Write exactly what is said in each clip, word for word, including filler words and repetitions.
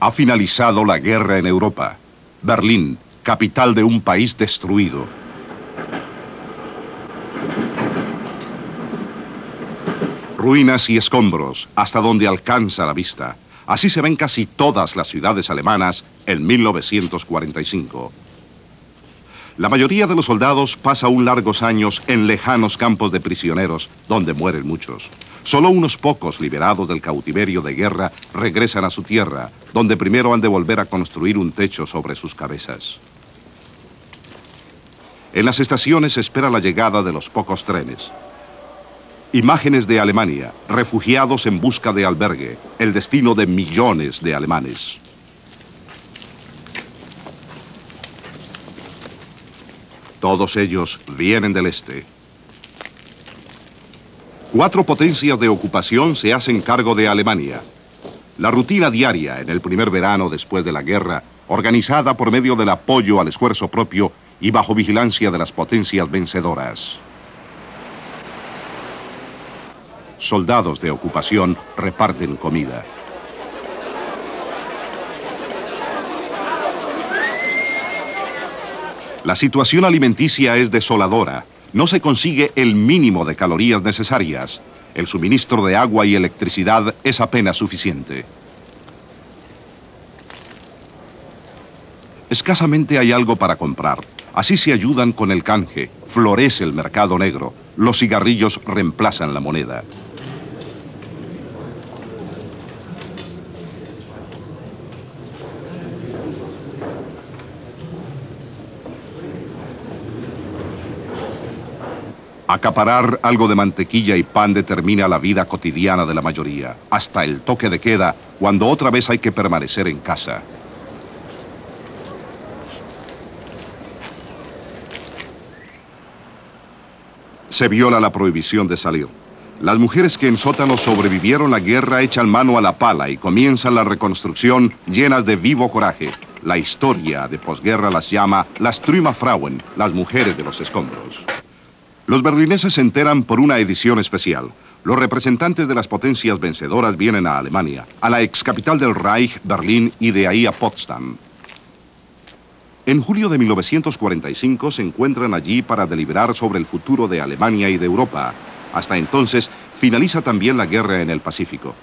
Ha finalizado la guerra en Europa. Berlín, capital de un país destruido. Ruinas y escombros, hasta donde alcanza la vista. Así se ven casi todas las ciudades alemanas en mil novecientos cuarenta y cinco. La mayoría de los soldados pasa aún largos años en lejanos campos de prisioneros, donde mueren muchos. Solo unos pocos liberados del cautiverio de guerra regresan a su tierra, donde primero han de volver a construir un techo sobre sus cabezas. En las estaciones se espera la llegada de los pocos trenes. Imágenes de Alemania, refugiados en busca de albergue, el destino de millones de alemanes. Todos ellos vienen del este. Cuatro potencias de ocupación se hacen cargo de Alemania. La rutina diaria en el primer verano después de la guerra, organizada por medio del apoyo al esfuerzo propio y bajo vigilancia de las potencias vencedoras. Soldados de ocupación reparten comida. La situación alimenticia es desoladora. No se consigue el mínimo de calorías necesarias. El suministro de agua y electricidad es apenas suficiente. Escasamente hay algo para comprar. Así se ayudan con el canje. Florece el mercado negro. Los cigarrillos reemplazan la moneda. Acaparar algo de mantequilla y pan determina la vida cotidiana de la mayoría, hasta el toque de queda, cuando otra vez hay que permanecer en casa. Se viola la prohibición de salir. Las mujeres que en sótanos sobrevivieron la guerra echan mano a la pala y comienzan la reconstrucción llenas de vivo coraje. La historia de posguerra las llama las Trümmerfrauen, las mujeres de los escombros. Los berlineses se enteran por una edición especial. Los representantes de las potencias vencedoras vienen a Alemania, a la ex capital del Reich, Berlín, y de ahí a Potsdam. En julio de mil novecientos cuarenta y cinco se encuentran allí para deliberar sobre el futuro de Alemania y de Europa. Hasta entonces finaliza también la guerra en el Pacífico.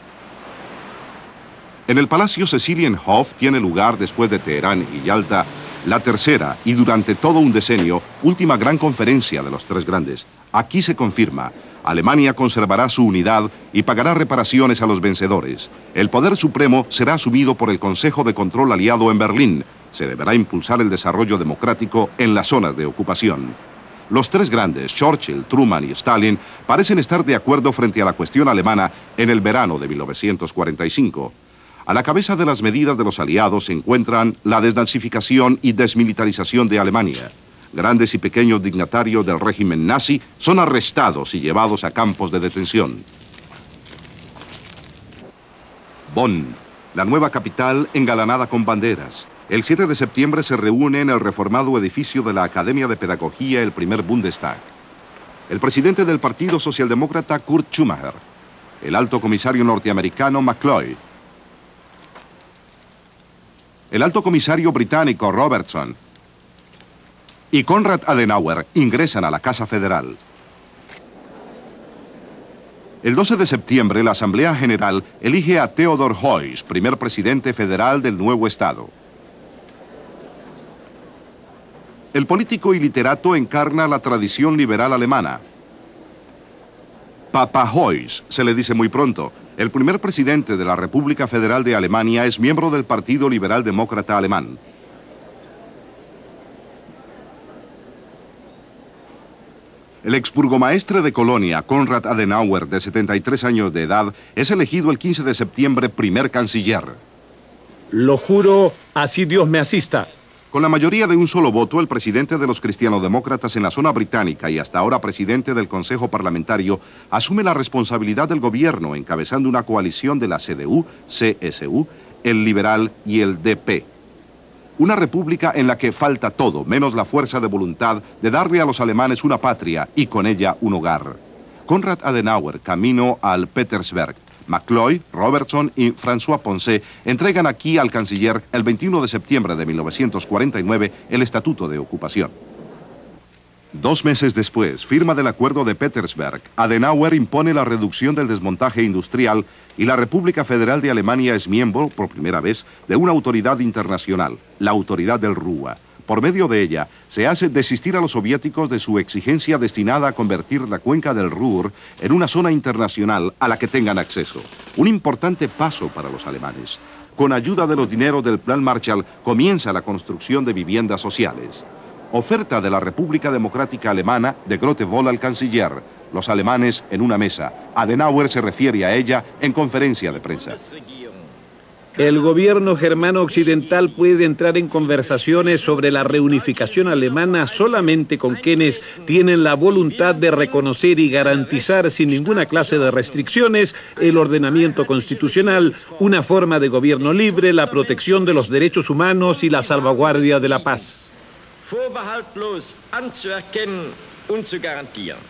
En el Palacio Cecilienhof tiene lugar, después de Teherán y Yalta, la tercera y durante todo un decenio, última gran conferencia de los tres grandes. Aquí se confirma, Alemania conservará su unidad y pagará reparaciones a los vencedores. El poder supremo será asumido por el Consejo de Control aliado en Berlín. Se deberá impulsar el desarrollo democrático en las zonas de ocupación. Los tres grandes, Churchill, Truman y Stalin, parecen estar de acuerdo frente a la cuestión alemana en el verano de mil novecientos cuarenta y cinco. A la cabeza de las medidas de los aliados se encuentran la desnazificación y desmilitarización de Alemania. Grandes y pequeños dignatarios del régimen nazi son arrestados y llevados a campos de detención. Bonn, la nueva capital engalanada con banderas. El siete de septiembre se reúne en el reformado edificio de la Academia de Pedagogía el primer Bundestag. El presidente del Partido Socialdemócrata, Kurt Schumacher. El alto comisario norteamericano, McCloy. El alto comisario británico Robertson y Konrad Adenauer ingresan a la Casa Federal. El doce de septiembre, la Asamblea General elige a Theodor Heuss, primer presidente federal del nuevo Estado. El político y literato encarna la tradición liberal alemana. Papa Heuss, se le dice muy pronto. El primer presidente de la República Federal de Alemania es miembro del Partido Liberal Demócrata Alemán. El exburgomaestre de Colonia, Konrad Adenauer, de setenta y tres años de edad, es elegido el quince de septiembre primer canciller. Lo juro, así Dios me asista. Con la mayoría de un solo voto, el presidente de los cristianodemócratas en la zona británica y hasta ahora presidente del Consejo Parlamentario asume la responsabilidad del gobierno encabezando una coalición de la C D U, C S U, el Liberal y el D P. Una república en la que falta todo, menos la fuerza de voluntad de darle a los alemanes una patria y con ella un hogar. Konrad Adenauer, camino al Petersberg, McCloy, Robertson y François Poncet entregan aquí al canciller el veintiuno de septiembre de mil novecientos cuarenta y nueve el Estatuto de Ocupación. Dos meses después, firma del Acuerdo de Petersberg, Adenauer impone la reducción del desmontaje industrial y la República Federal de Alemania es miembro, por primera vez, de una autoridad internacional, la Autoridad del Ruhr. Por medio de ella, se hace desistir a los soviéticos de su exigencia destinada a convertir la cuenca del Ruhr en una zona internacional a la que tengan acceso. Un importante paso para los alemanes. Con ayuda de los dineros del Plan Marshall, comienza la construcción de viviendas sociales. Oferta de la República Democrática Alemana de Grotewohl al canciller. Los alemanes en una mesa. Adenauer se refiere a ella en conferencia de prensa. El gobierno germano occidental puede entrar en conversaciones sobre la reunificación alemana solamente con quienes tienen la voluntad de reconocer y garantizar sin ninguna clase de restricciones el ordenamiento constitucional, una forma de gobierno libre, la protección de los derechos humanos y la salvaguardia de la paz. Vorbehaltlos anzuerkennen und zu garantieren.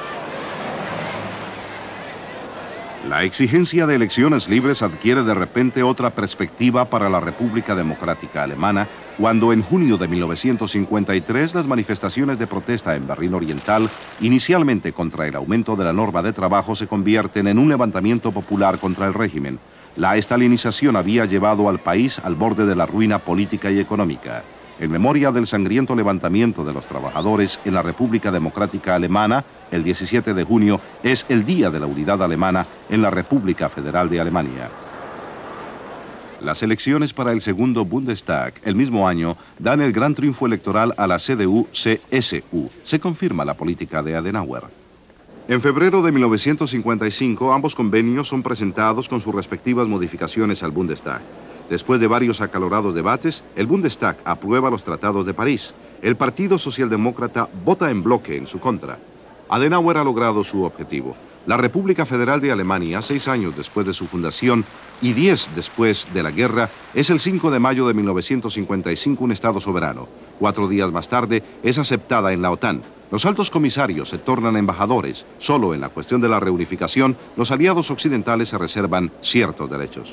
La exigencia de elecciones libres adquiere de repente otra perspectiva para la República Democrática Alemana cuando en junio de mil novecientos cincuenta y tres las manifestaciones de protesta en Berlín Oriental, inicialmente contra el aumento de la norma de trabajo, se convierten en un levantamiento popular contra el régimen. La estalinización había llevado al país al borde de la ruina política y económica. En memoria del sangriento levantamiento de los trabajadores en la República Democrática Alemana, el diecisiete de junio es el Día de la Unidad Alemana en la República Federal de Alemania. Las elecciones para el segundo Bundestag, el mismo año, dan el gran triunfo electoral a la C D U C S U. Se confirma la política de Adenauer. En febrero de mil novecientos cincuenta y cinco, ambos convenios son presentados con sus respectivas modificaciones al Bundestag. Después de varios acalorados debates, el Bundestag aprueba los tratados de París. El Partido Socialdemócrata vota en bloque en su contra. Adenauer ha logrado su objetivo. La República Federal de Alemania, seis años después de su fundación y diez después de la guerra, es el cinco de mayo de mil novecientos cincuenta y cinco un Estado soberano. Cuatro días más tarde es aceptada en la OTAN. Los altos comisarios se tornan embajadores. Solo en la cuestión de la reunificación, los aliados occidentales se reservan ciertos derechos.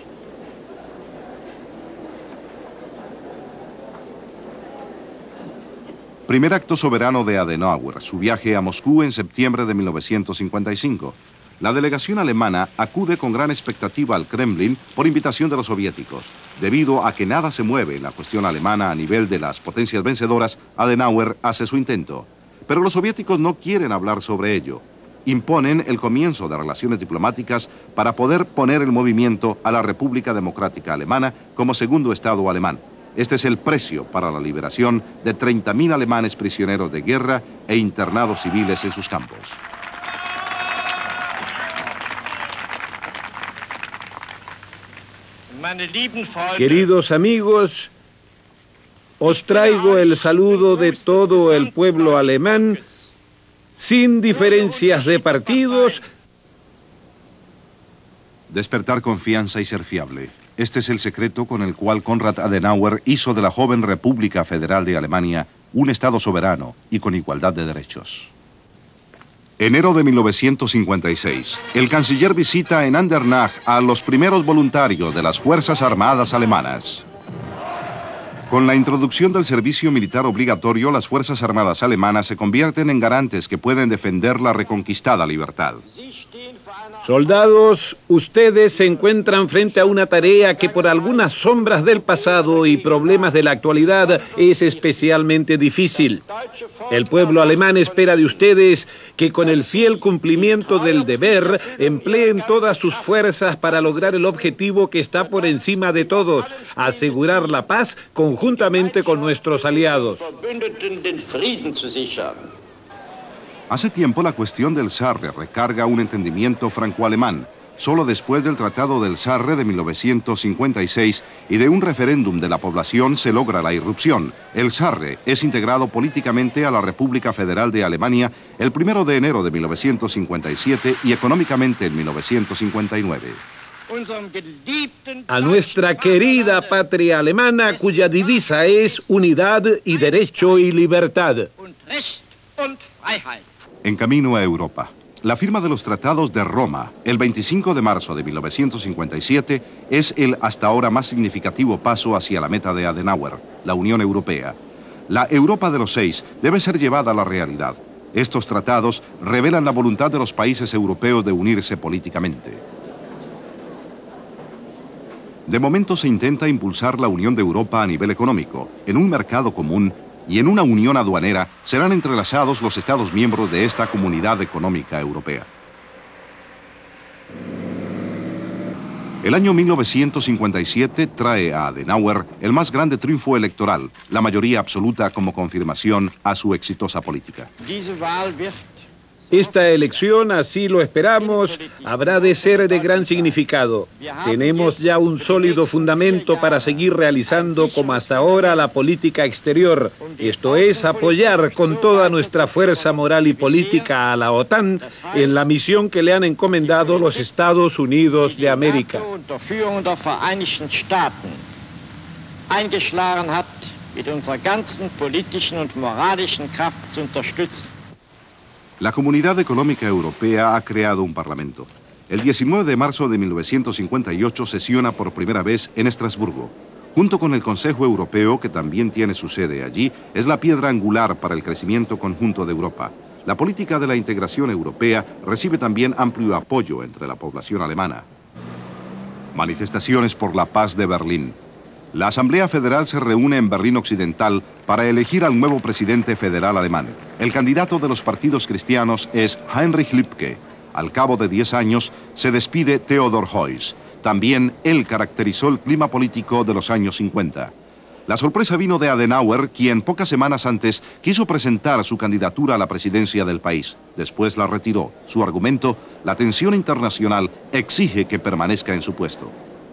Primer acto soberano de Adenauer, su viaje a Moscú en septiembre de mil novecientos cincuenta y cinco. La delegación alemana acude con gran expectativa al Kremlin por invitación de los soviéticos. Debido a que nada se mueve en la cuestión alemana a nivel de las potencias vencedoras, Adenauer hace su intento. Pero los soviéticos no quieren hablar sobre ello. Imponen el comienzo de relaciones diplomáticas para poder poner en movimiento a la República Democrática Alemana como segundo Estado alemán. Este es el precio para la liberación de treinta mil alemanes prisioneros de guerra e internados civiles en sus campos. Queridos amigos, os traigo el saludo de todo el pueblo alemán, sin diferencias de partidos. Despertar confianza y ser fiable. Este es el secreto con el cual Konrad Adenauer hizo de la joven República Federal de Alemania un Estado soberano y con igualdad de derechos. Enero de mil novecientos cincuenta y seis. El canciller visita en Andernach a los primeros voluntarios de las Fuerzas Armadas alemanas. Con la introducción del servicio militar obligatorio, las Fuerzas Armadas alemanas se convierten en garantes que pueden defender la reconquistada libertad. Soldados, ustedes se encuentran frente a una tarea que por algunas sombras del pasado y problemas de la actualidad es especialmente difícil. El pueblo alemán espera de ustedes que con el fiel cumplimiento del deber empleen todas sus fuerzas para lograr el objetivo que está por encima de todos, asegurar la paz conjuntamente con nuestros aliados. Hace tiempo la cuestión del Sarre recarga un entendimiento franco-alemán. Solo después del Tratado del Sarre de mil novecientos cincuenta y seis y de un referéndum de la población se logra la irrupción. El Sarre es integrado políticamente a la República Federal de Alemania el primero de enero de mil novecientos cincuenta y siete y económicamente en mil novecientos cincuenta y nueve. A nuestra querida patria alemana, cuya divisa es unidad y derecho y libertad. En camino a Europa. la firma de los Tratados de Roma, el veinticinco de marzo de mil novecientos cincuenta y siete, es el hasta ahora más significativo paso hacia la meta de Adenauer, la Unión Europea. La Europa de los seis debe ser llevada a la realidad. Estos tratados revelan la voluntad de los países europeos de unirse políticamente. De momento se intenta impulsar la unión de Europa a nivel económico, en un mercado común y en una unión aduanera serán entrelazados los Estados miembros de esta Comunidad Económica Europea. El año mil novecientos cincuenta y siete trae a Adenauer el más grande triunfo electoral, la mayoría absoluta como confirmación a su exitosa política. Esta elección, así lo esperamos, habrá de ser de gran significado. Tenemos ya un sólido fundamento para seguir realizando como hasta ahora la política exterior. Esto es, apoyar con toda nuestra fuerza moral y política a la OTAN en la misión que le han encomendado los Estados Unidos de América. Eingeschlagen hat, mit unserer ganzen politischen und moralischen Kraft zu unterstützen. La Comunidad Económica Europea ha creado un parlamento. El diecinueve de marzo de mil novecientos cincuenta y ocho sesiona por primera vez en Estrasburgo. Junto con el Consejo Europeo, que también tiene su sede allí, es la piedra angular para el crecimiento conjunto de Europa. La política de la integración europea recibe también amplio apoyo entre la población alemana. Manifestaciones por la paz de Berlín. La Asamblea Federal se reúne en Berlín Occidental para elegir al nuevo presidente federal alemán. El candidato de los partidos cristianos es Heinrich Lübke. Al cabo de diez años se despide Theodor Heuss. También él caracterizó el clima político de los años cincuenta. La sorpresa vino de Adenauer, quien pocas semanas antes quiso presentar su candidatura a la presidencia del país. Después la retiró. Su argumento, la tensión internacional exige que permanezca en su puesto.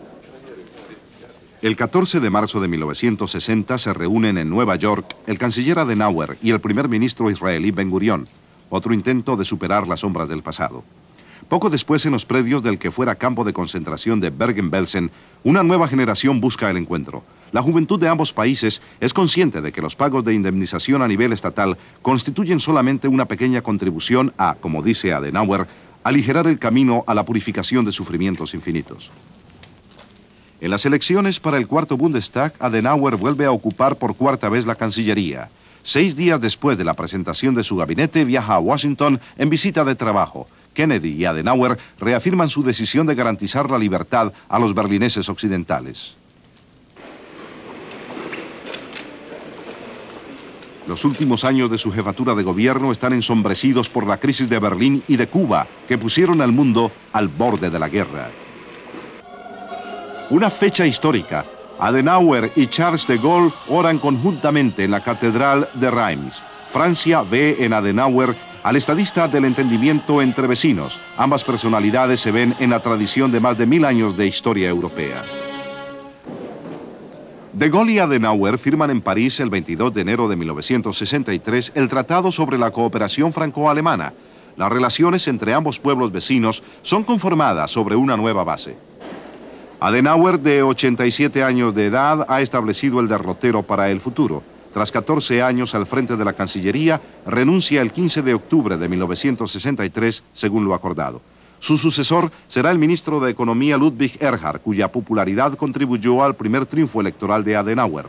El catorce de marzo de mil novecientos sesenta se reúnen en Nueva York el canciller Adenauer y el primer ministro israelí Ben Gurión, otro intento de superar las sombras del pasado. Poco después, en los predios del que fuera campo de concentración de Bergen-Belsen, una nueva generación busca el encuentro. La juventud de ambos países es consciente de que los pagos de indemnización a nivel estatal constituyen solamente una pequeña contribución a, como dice Adenauer, aligerar el camino a la purificación de sufrimientos infinitos. En las elecciones para el cuarto Bundestag, Adenauer vuelve a ocupar por cuarta vez la Cancillería. Seis días después de la presentación de su gabinete, viaja a Washington en visita de trabajo. Kennedy y Adenauer reafirman su decisión de garantizar la libertad a los berlineses occidentales. Los últimos años de su jefatura de gobierno están ensombrecidos por la crisis de Berlín y de Cuba, que pusieron al mundo al borde de la guerra. Una fecha histórica. Adenauer y Charles de Gaulle oran conjuntamente en la Catedral de Reims. Francia ve en Adenauer al estadista del entendimiento entre vecinos. Ambas personalidades se ven en la tradición de más de mil años de historia europea. De Gaulle y Adenauer firman en París el veintidós de enero de mil novecientos sesenta y tres el Tratado sobre la Cooperación Franco-Alemana. Las relaciones entre ambos pueblos vecinos son conformadas sobre una nueva base. Adenauer, de ochenta y siete años de edad, ha establecido el derrotero para el futuro. Tras catorce años al frente de la Cancillería, renuncia el quince de octubre de mil novecientos sesenta y tres, según lo acordado. Su sucesor será el ministro de Economía Ludwig Erhard, cuya popularidad contribuyó al primer triunfo electoral de Adenauer.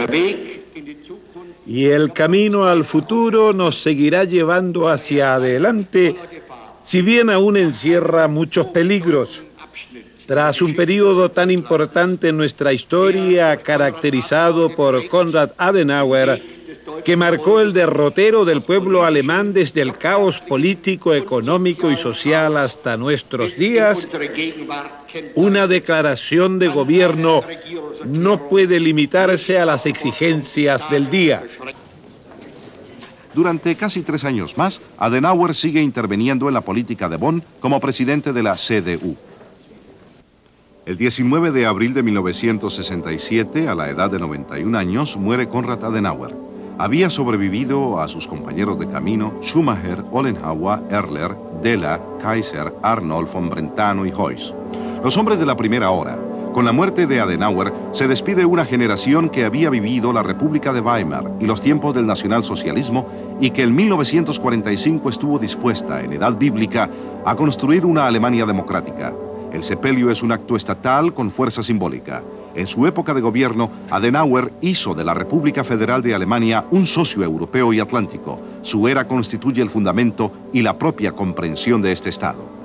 Y el camino al futuro nos seguirá llevando hacia adelante, si bien aún encierra muchos peligros. Tras un periodo tan importante en nuestra historia, caracterizado por Konrad Adenauer, que marcó el derrotero del pueblo alemán desde el caos político, económico y social hasta nuestros días, una declaración de gobierno no puede limitarse a las exigencias del día. Durante casi tres años más, Adenauer sigue interviniendo en la política de Bonn como presidente de la C D U. El diecinueve de abril de mil novecientos sesenta y siete, a la edad de noventa y un años, muere Konrad Adenauer. Había sobrevivido a sus compañeros de camino Schumacher, Ollenhauer, Erler, Della, Kaiser, Arnold, von Brentano y Heuss. Los hombres de la primera hora, Con la muerte de Adenauer, se despide una generación que había vivido la República de Weimar y los tiempos del nacionalsocialismo y que en mil novecientos cuarenta y cinco estuvo dispuesta, en edad bíblica, a construir una Alemania democrática. El sepelio es un acto estatal con fuerza simbólica. En su época de gobierno, Adenauer hizo de la República Federal de Alemania un socio europeo y atlántico. Su era constituye el fundamento y la propia comprensión de este Estado.